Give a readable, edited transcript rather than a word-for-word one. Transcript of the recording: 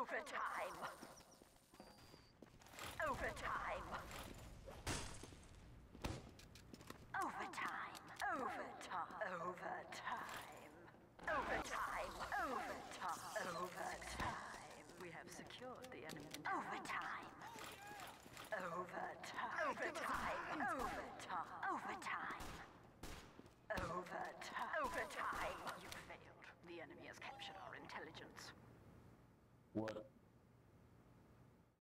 Overtime! Overtime! Overtime! Overtime! Overtime! Overtime! Overtime! Overtime! We have secured the enemy. Overtime! Overtime! Overtime! Overtime! Overtime! Overtime! Overtime! You failed. The enemy has captured our intelligence. What?